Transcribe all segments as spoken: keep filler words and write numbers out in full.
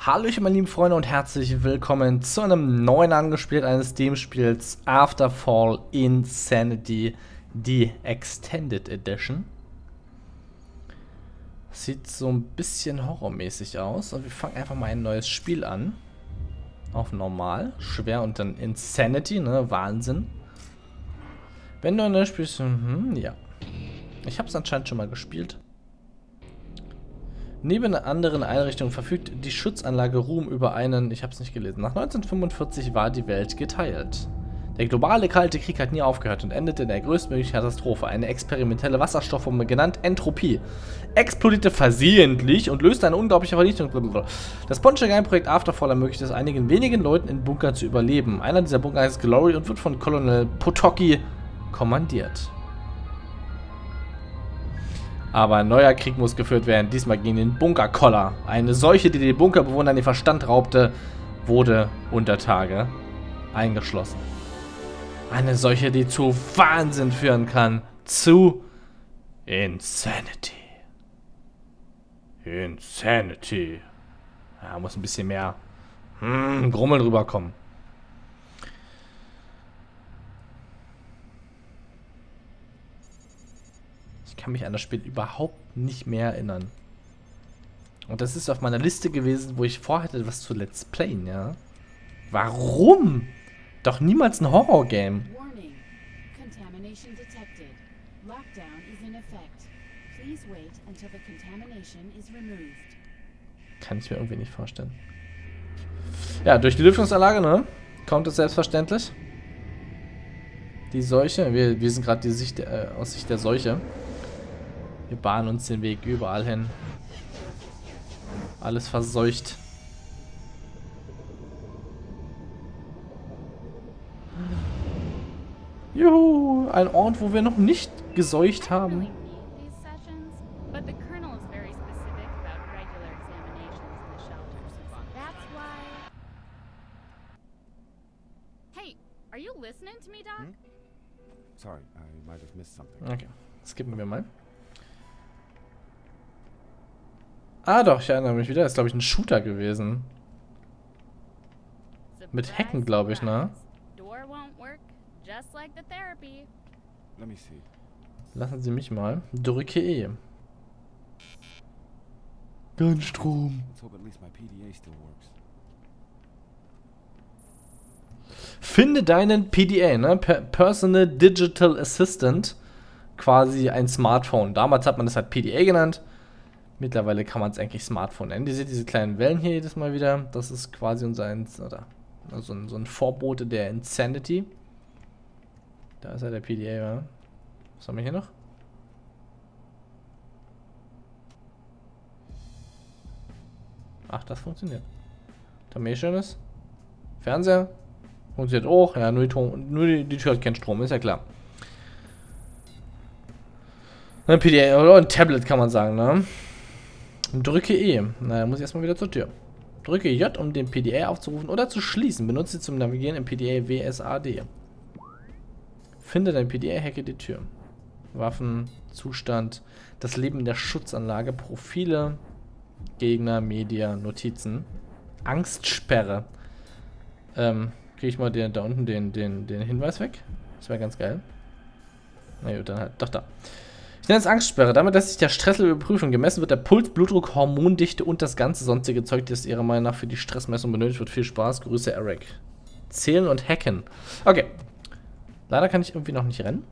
Hallöchen meine lieben Freunde und herzlich willkommen zu einem neuen Angespielt eines Steam-Spiels Afterfall Insanity, die Extended Edition. Sieht so ein bisschen horrormäßig aus und wir fangen einfach mal ein neues Spiel an. Auf normal, schwer und dann Insanity, ne, Wahnsinn. Wenn du ein neues Spiel, hm, ja. Ich habe es anscheinend schon mal gespielt. Neben anderen Einrichtungen verfügt die Schutzanlage Ruhm über einen, ich habe es nicht gelesen, nach neunzehnhundertfünfundvierzig war die Welt geteilt. Der globale Kalte Krieg hat nie aufgehört und endete in der größtmöglichen Katastrophe. Eine experimentelle Wasserstoffbombe, genannt Entropie, explodierte versehentlich und löste eine unglaubliche Vernichtung. Das Ponche-Game-Projekt Afterfall ermöglicht es einigen wenigen Leuten in Bunker zu überleben. Einer dieser Bunker heißt Glory und wird von Colonel Potocki kommandiert. Aber ein neuer Krieg muss geführt werden, diesmal gegen den Bunkerkoller. Eine Seuche, die den Bunkerbewohnern den Verstand raubte, wurde unter Tage eingeschlossen. Eine Seuche, die zu Wahnsinn führen kann. Zu Insanity. Insanity. Ja, muss ein bisschen mehr hm, Grummel rüberkommen. Ich kann mich an das Spiel überhaupt nicht mehr erinnern. Und das ist auf meiner Liste gewesen, wo ich vorhatte, was zu Let's Playen, ja. Warum? Doch niemals ein Horror-Game. Kann ich mir irgendwie nicht vorstellen. Ja, durch die Lüftungsanlage, ne? Kommt es selbstverständlich. Die Seuche, wir, wir sind gerade die Sicht, äh, aus Sicht der Seuche. Wir bahnen uns den Weg überall hin. Alles verseucht. Juhu, ein Ort, wo wir noch nicht geseucht haben. Hey, are you listening to me, Doc? Hmm? Sorry, I might have missed something. Okay, skippen wir mal. Ah doch, ich erinnere mich wieder. Das ist, glaube ich, ein Shooter gewesen. Mit Hacken, glaube ich, ne? Let me see. Lassen Sie mich mal. Drücke E. Kein Strom. Let's hope at least my P D A still works. Finde deinen P D A, ne? Per Personal Digital Assistant. Quasi ein Smartphone. Damals hat man das halt P D A genannt. Mittlerweile kann man es eigentlich Smartphone nennen. Ihr seht diese kleinen Wellen hier jedes Mal wieder. Das ist quasi unser Ins oder, also ein, so ein Vorbote der Insanity. Da ist ja der P D A, ja. Was haben wir hier noch? Ach, das funktioniert. Da mehr Schönes. Fernseher. Funktioniert auch. Ja, nur die, Ton, nur die, die Tür hat keinen Strom, ist ja klar. Ein P D A oder ein Tablet kann man sagen, ne? Drücke E. Na, dann muss ich erstmal wieder zur Tür. Drücke J, um den P D A aufzurufen oder zu schließen. Benutze sie zum Navigieren im P D A W S A D. Finde dein P D A, hacke die Tür. Waffen, Zustand, das Leben in der Schutzanlage, Profile, Gegner, Media, Notizen. Angstsperre. Ähm, kriege ich mal den, da unten den, den, den Hinweis weg? Das wäre ganz geil. Na gut, dann halt. Doch, da. Ich nenne es Angstsperre. Damit lässt sich der Stresslevel überprüfen. Gemessen wird der Puls, Blutdruck, Hormondichte und das ganze sonstige Zeug, das ihrer Meinung nach für die Stressmessung benötigt wird. Viel Spaß. Grüße, Eric. Zählen und hacken. Okay. Leider kann ich irgendwie noch nicht rennen.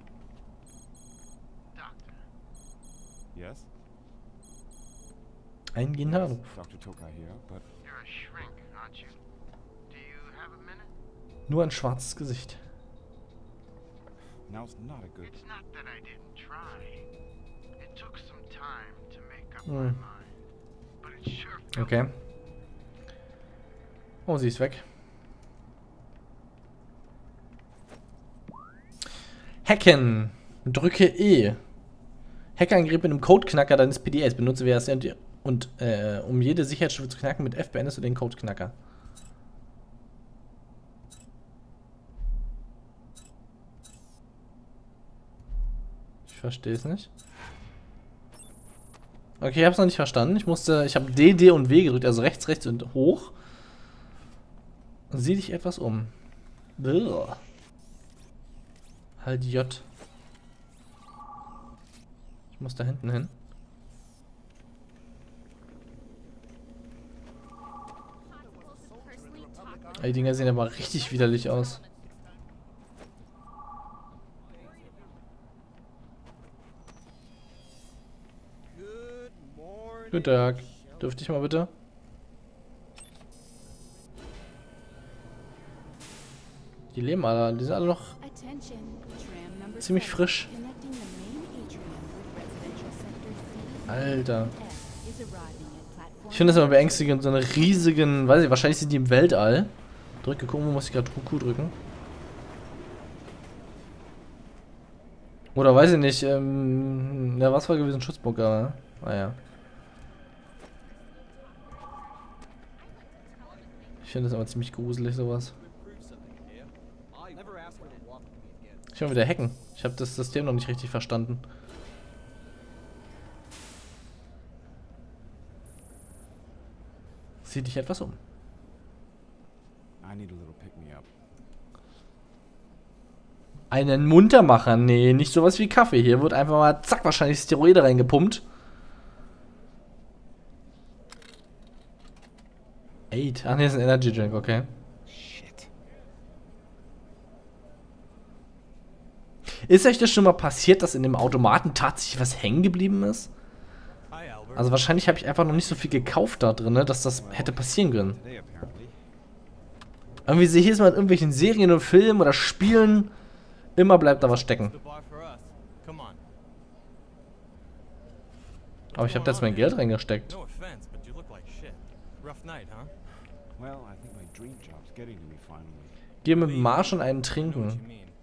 Yes? Eingehender Anruf. Doctor Tokai here, but You're a shrink, aren't you? Do you have a minute? Nur ein schwarzes Gesicht. now's not a good. It's not that I didn't try. It took some time to make up Hm. my mind. But it sure felt Okay. Oh, sie ist weg. Hacken. Drücke E. Hackerangriff mit einem Codeknacker deines P D As. Benutze W S D und äh, um jede Sicherheitsstufe zu knacken mit F beendest du den Codeknacker. Ich verstehe es nicht. Okay, ich hab's noch nicht verstanden. Ich musste, ich habe D, D und W gedrückt, also rechts, rechts und hoch. Sieh dich etwas um. Blah. Halt J. Ich muss da hinten hin. Die Dinger sehen aber richtig widerlich aus. Guten Tag. Dürfte ich mal bitte? Die leben alle, die sind alle noch ziemlich frisch. Alter. Ich finde das immer beängstigend, so eine riesigen, weiß ich, wahrscheinlich sind die im Weltall. Drücke, gucken, wo muss ich gerade Q drücken? Oder weiß ich nicht, ähm, ja, was war gewesen? Schutzbunker, ah ja. Ich finde das aber ziemlich gruselig, sowas. Ich will wieder hacken. Ich habe das System noch nicht richtig verstanden. Sieh dich etwas um. I need a little pick-me-up. Einen Muntermacher? Nee, nicht sowas wie Kaffee. Hier wird einfach mal, zack, wahrscheinlich Steroide reingepumpt. Eight. Ach nee, ist ein Energy Drink, okay. Shit. Ist euch das schon mal passiert, dass in dem Automaten tatsächlich was hängen geblieben ist? Also wahrscheinlich habe ich einfach noch nicht so viel gekauft da drin, ne, dass das hätte passieren können. Today, apparently. Irgendwie sehe ich hier mal in irgendwelchen Serien und Filmen oder Spielen, immer bleibt da was stecken. Aber ich habe da jetzt mein Geld reingesteckt. Well, I think my dream job's getting to me finally. Geh mit dem Marsch und einen trinken.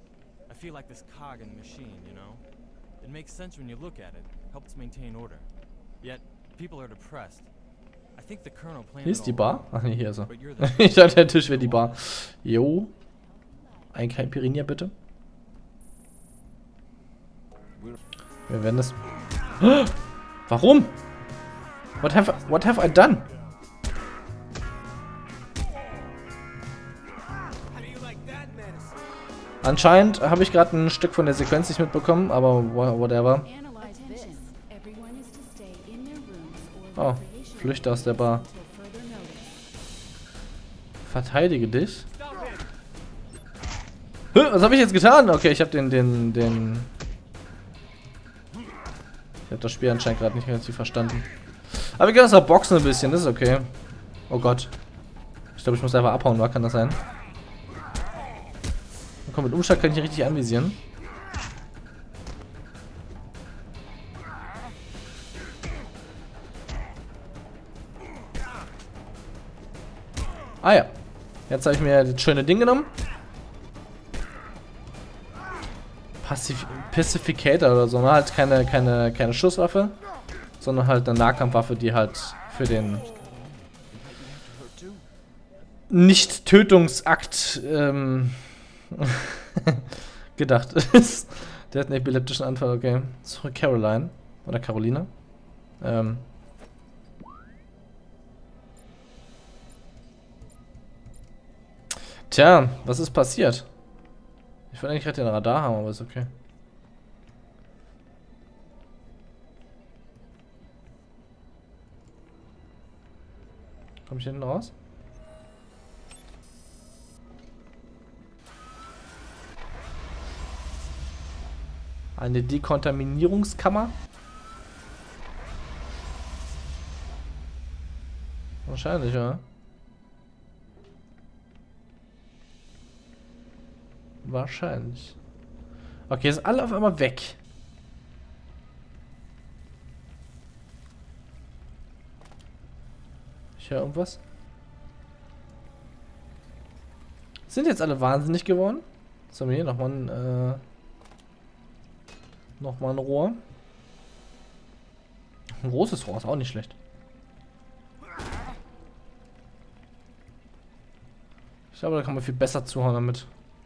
Hier ist die Bar? Ach nee, hier ist er. Ich dachte, der Tisch wäre die Bar. Jo. Ein Caipirinha bitte. Wir werden das... Warum? What have, what have I done? Anscheinend habe ich gerade ein Stück von der Sequenz nicht mitbekommen, aber whatever. Oh, flüchte aus der Bar. Verteidige dich. Hä, was habe ich jetzt getan? Okay, ich habe den, den, den... Ich habe das Spiel anscheinend gerade nicht richtig verstanden. Aber wir können das auch boxen ein bisschen, das ist okay. Oh Gott. Ich glaube, ich muss einfach abhauen, war? Kann das sein? Komm, mit Umschlag kann ich richtig anvisieren. Ah ja. Jetzt habe ich mir das schöne Ding genommen. Pacif Pacificator oder so, ne? Halt keine, keine, keine Schusswaffe, sondern halt eine Nahkampfwaffe, die halt für den Nicht-Tötungsakt ähm, gedacht ist. Der hat einen epileptischen Anfall, okay. Zurück Caroline. Oder Caroline. Ähm. Tja, was ist passiert? Ich wollte eigentlich gerade den Radar haben, aber ist okay. Komm ich hinten raus? Eine Dekontaminierungskammer? Wahrscheinlich, ja. Wahrscheinlich. Okay, ist alle auf einmal weg. Ich höre irgendwas. Sind jetzt alle wahnsinnig geworden? Was haben wir hier? Nochmal ein, äh, nochmal ein Rohr. Ein großes Rohr ist auch nicht schlecht. Ich glaube, da kann man viel besser zuhauen damit.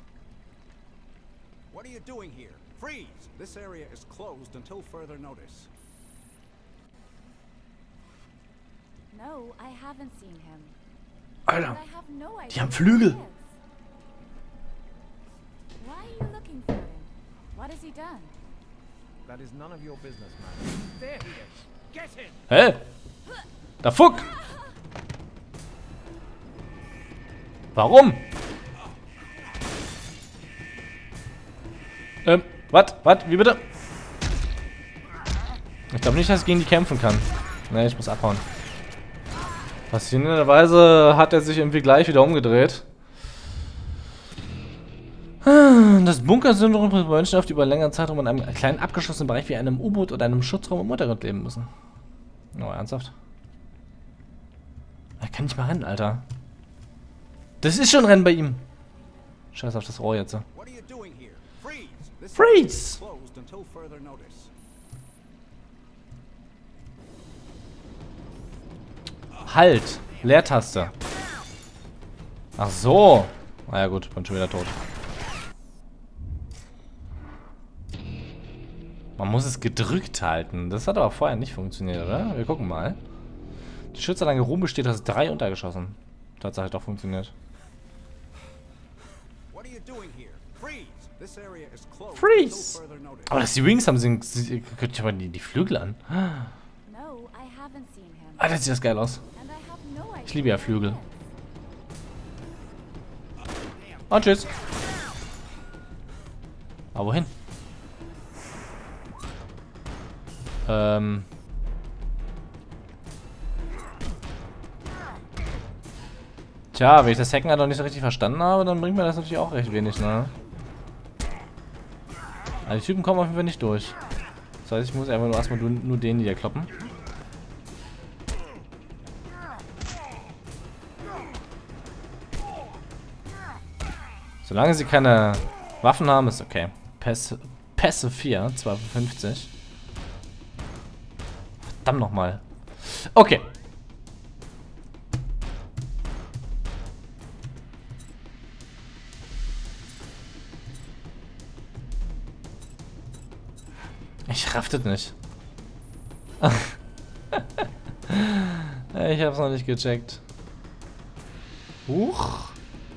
What are you doing here? Freeze! This area is closed until further notice. No, I haven't seen him. Alter, And I have no idea die haben who Flügel. he is. Why are you looking for him? What has he done? That is none of your business, man. There he is. Get him! Hä? Da Fuck! Warum? Ähm, was? Was? Wie bitte? Ich glaube nicht, dass ich gegen die kämpfen kann. Ne, ich muss abhauen. Faszinierenderweise hat er sich irgendwie gleich wieder umgedreht. Das Bunker-Syndrom bringt Menschen auf, die über längere Zeitraum in einem kleinen abgeschlossenen Bereich wie einem U-Boot oder einem Schutzraum im Untergrund leben müssen. Oh, ernsthaft? Er kann nicht mal rennen, Alter. Das ist schon Rennen bei ihm. Scheiß auf das Rohr jetzt. What are you doing here? Freeze! This Freeze! is closed until further notice. Halt! Leertaste. Ach so. Na ja gut, bin schon wieder tot. Man muss es gedrückt halten. Das hat aber vorher nicht funktioniert, oder? Wir gucken mal. Die Schützerlange Ruhm besteht aus drei Untergeschossen. Tatsache doch funktioniert. What are you doing here? Freeze! This area is closed Freeze! until further notice. Aber dass die Wings haben, sind. sie- Guckt euch mal die, die Flügel an. No, I haven't seen him. Alter, sieht das geil aus. And I have no idea Ich liebe ja who he Flügel. is. Und tschüss. Aber wohin? Ähm. Tja, wenn ich das Hacken halt noch nicht so richtig verstanden habe, dann bringt mir das natürlich auch recht wenig, ne? Also die Typen kommen auf jeden Fall nicht durch. Das heißt, ich muss einfach nur erstmal nur, nur den hier kloppen. Solange sie keine Waffen haben, ist okay. Pässe, Pässe vier, zwei von fünfzig. Verdammt nochmal. Okay. Ich raff das nicht. Ich hab's noch nicht gecheckt. Huch.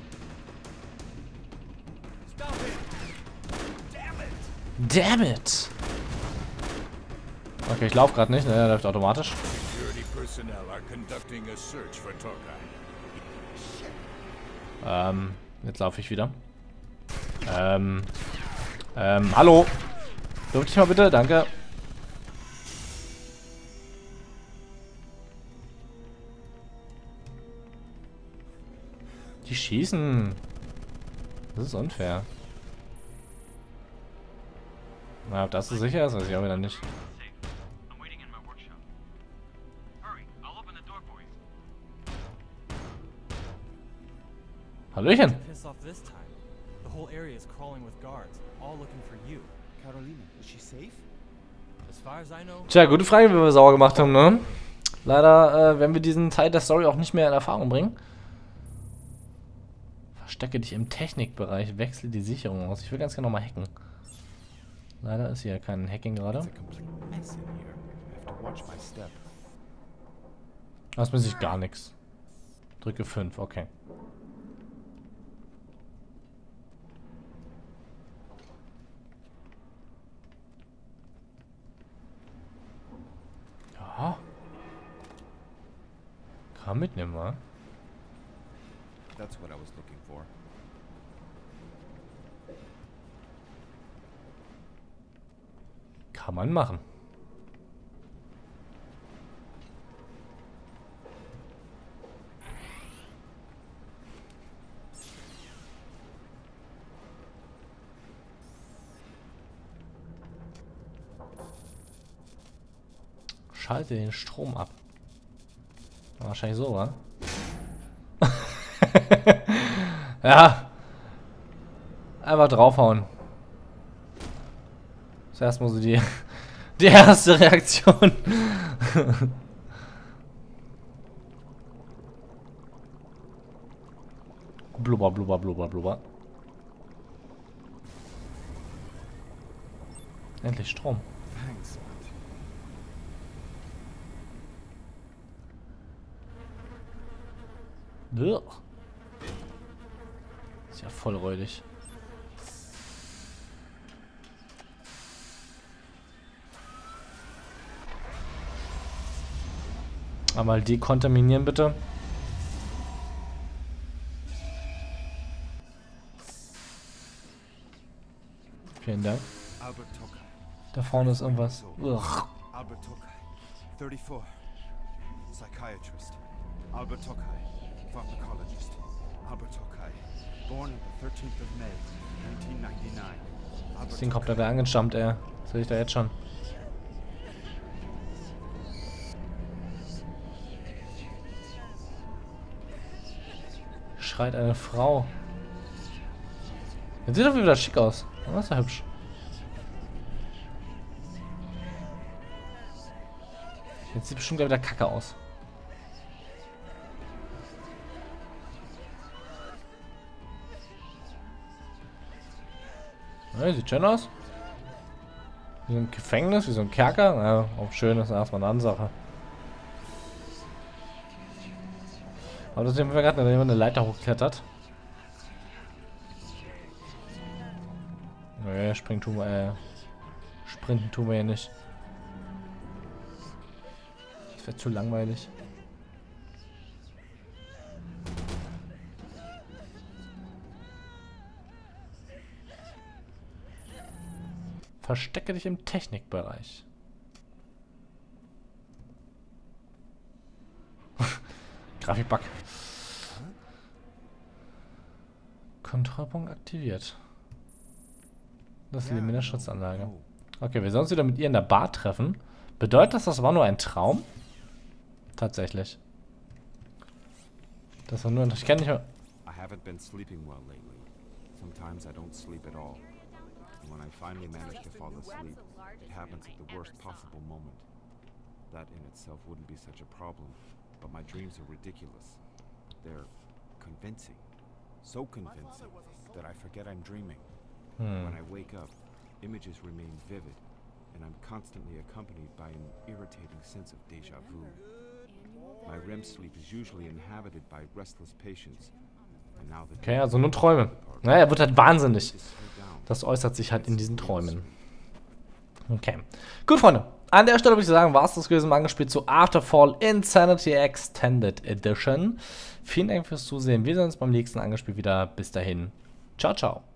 Damn it! Okay, ich laufe gerade nicht, ne? Er läuft automatisch. Security personnel are conducting a search for Tokai. Ähm, jetzt laufe ich wieder. Ähm, ähm, hallo? Dürfte ich mal bitte? Danke. Die schießen. Das ist unfair. Na, ob das so sicher ist, weiß ich auch wieder nicht. Safe. I'm waiting in my workshop. Hurry, I'll open the door for you. Hallöchen. Piss off this time. The whole area is crawling with guards, all looking for you. Carolina, is she safe? As far as I know, Tja, gute Frage, wie wir sauer gemacht haben, ne? Leider äh, werden wir diesen Teil der Story auch nicht mehr in Erfahrung bringen. Verstecke dich im Technikbereich, wechsle die Sicherung aus. Ich will ganz gerne mal hacken. Leider ist hier kein Hacking gerade. It's a complete mess in here. I have to watch my step. Das muss ich gar nichts. Drücke fünf, okay. Ja. Kann mitnehmen, wa? That's what I was looking for. Kann man machen. Schalte den Strom ab. Wahrscheinlich so, wa? Ja. Einfach draufhauen. Das ist erstmal so die, die erste Reaktion. Blubber, blubber, blubber, blubber. Endlich Strom. Thanks, Matt. Ugh. Ist ja voll räudig. Einmal dekontaminieren, bitte. Vielen Dank. Albert Tokay. Da vorne ist irgendwas. Ugh. Albert Tokay, thirty-four. Psychiatrist. Albert Tokay, pharmacologist. Albert Tokay, born on the thirteenth of May, nineteen ninety-nine. Das Ding kommt da wieder angestammt, ey. Das sehe ich da jetzt schon. Schreit eine Frau. Jetzt sieht doch wieder schick aus. Das ist ja hübsch. Jetzt sieht bestimmt wieder kacke aus. Ja, sieht schön aus. Wie so ein Gefängnis, wie so ein Kerker. Ja, auch schön, das ist erstmal eine Ansache. Aber das sehen wir gerade, wenn jemand eine Leiter hochklettert. Naja, springen tun wir, äh, sprinten tun wir ja nicht. Das wäre zu langweilig. Verstecke dich im Technikbereich. Grafikbug. Kontrollpunkt aktiviert. Das ist die Minderschutzanlage. Okay, wir sollen uns wieder mit ihr in der Bar treffen. Bedeutet das, das war nur ein Traum? Tatsächlich. Das war nur ein... Ich kenne nicht mehr... I haven't been sleeping well lately. Sometimes I don't sleep at all. And when I finally manage to fall asleep, it happens at the worst possible moment. That in itself wouldn't be such a problem, but my dreams are ridiculous. They're convincing. So convincing that I forget I'm dreaming. Hmm. When I wake up, images remain vivid, and I'm constantly accompanied by an irritating sense of déjà vu. My R E M sleep is usually inhabited by restless patients. And now the Okay, also nur Träume. Naja, er wird halt wahnsinnig. Das äußert sich halt in diesen Träumen. Okay. Gut, Freunde. An der Stelle würde ich sagen, war es das gewesen, mal angespielt zu Afterfall Insanity Extended Edition. Vielen Dank fürs Zusehen. Wir sehen uns beim nächsten Angespielt wieder. Bis dahin. Ciao, ciao.